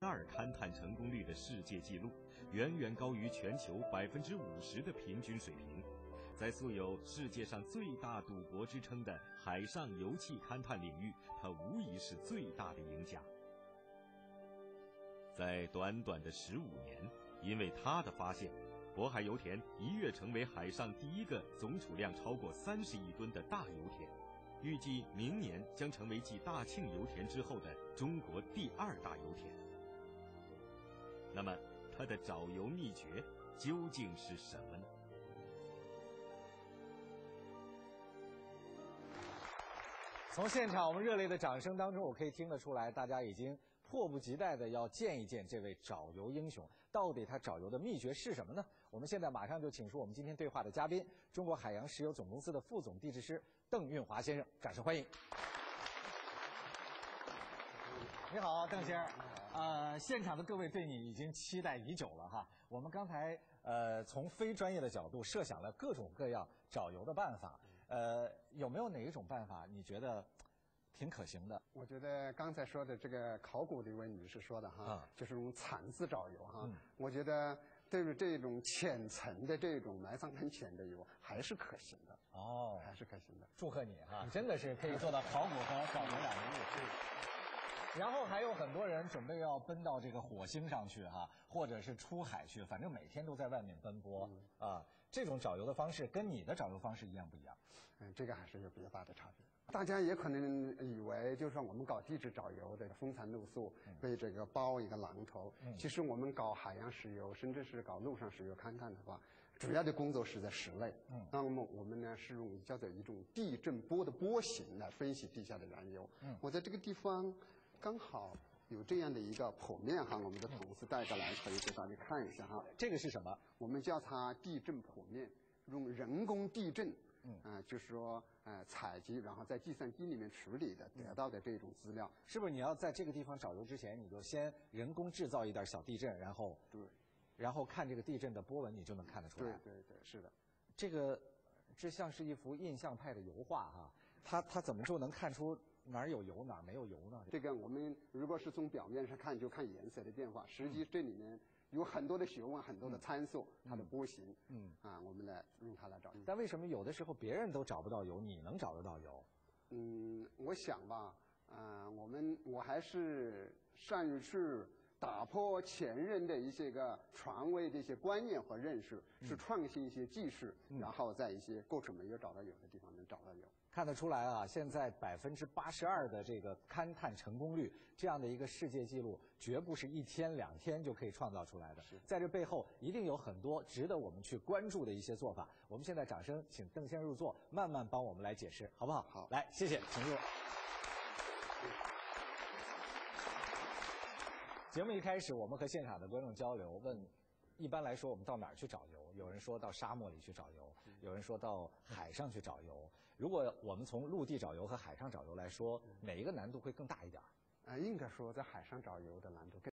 2勘探成功率的世界纪录，远远高于全球50%的平均水平。在素有世界上最大赌博之称的海上油气勘探领域，它无疑是最大的赢家。在短短的15年，因为他的发现，渤海油田一跃成为海上第一个总储量超过30亿吨的大油田，预计明年将成为继大庆油田之后的中国第2大油田。那么，它的找油秘诀究竟是什么呢？ 从现场我们热烈的掌声当中，我可以听得出来，大家已经迫不及待的要见一见这位找油英雄。到底他找油的秘诀是什么呢？我们现在马上就请出我们今天对话的嘉宾，中国海洋石油总公司的副总地质师邓运华先生，掌声欢迎。你好，邓先生。现场的各位对你已经期待已久了哈。我们刚才从非专业的角度设想了各种各样找油的办法。有没有哪一种办法你觉得挺可行的？ 我觉得刚才说的这个考古的一位女士说的哈，就是用铲子找油哈。我觉得对于这种浅层的这种埋藏很浅的油还是可行的。哦，还是可行的。 祝贺你哈，真的是可以做到考古和找油两个物。然后还有很多人准备要奔到这个火星上去哈，或者是出海去，反正每天都在外面奔波啊。这种找油的方式跟你的找油方式一样不一样？ 这个还是有比较大的差别。大家也可能以为，就是说我们搞地质找油的风餐露宿，被这个包一个榔头。其实我们搞海洋石油，甚至是搞陆上石油勘探的话，主要的工作是在室内。那么我们呢是用叫做一种地震波的波形来分析地下的燃油。我在这个地方刚好有这样的一个剖面哈，我们的同事带过来，可以给大家看一下哈。 这个是什么？ 我们叫它地震剖面，用人工地震，就是说采集，然后在计算机里面处理的得到的这种资料。 是不是你要在这个地方找油之前，你就先人工制造一点小地震，然后对， 然后看这个地震的波纹，你就能看得出来。 对对对，是的。 这像是一幅印象派的油画哈，它怎么就能看出哪儿有油哪儿没有油呢？ 这个我们如果是从表面上看，就看颜色的变化，实际这里面有很多的学问，很多的参数，它的波形，我们来用它来找。 但为什么有的时候别人都找不到油，你能找得到油？ 我想吧，我还是善于去打破前人的一些个传位的一些观念和认识，是创新一些技术，然后在一些过去没有找到油的地方能找到油。 看得出来啊，现在82%的这个勘探成功率，这样的一个世界纪录，绝不是1天2天就可以创造出来的。在这背后，一定有很多值得我们去关注的一些做法。我们现在掌声请邓先生入座，慢慢帮我们来解释，好不好？ 好， 来，谢谢，请入。节目一开始，我们和现场的观众交流，问一般来说我们到哪儿去找油？有人说到沙漠里去找油，有人说到海上去找油。如果我们从陆地找油和海上找油来说，哪一个难度会更大一点？ 应该说在海上找油的难度更